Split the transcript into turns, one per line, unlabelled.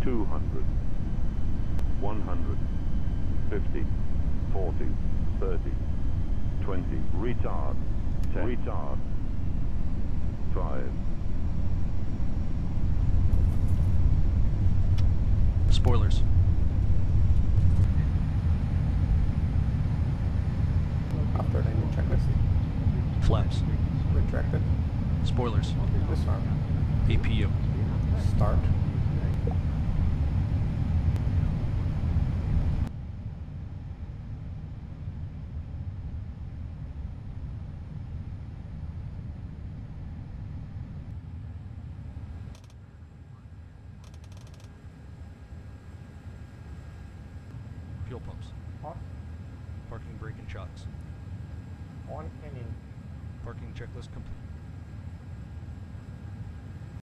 200, 100, 50, 40, 30, 20, retard, 10, retard, 5.
Spoilers.
After the new checklist.
Flaps.
Retracted.
Spoilers.
Disarm.
APU.
Start.
Fuel pumps.
On.
Parking brake and shocks.
On and in.
Parking checklist complete.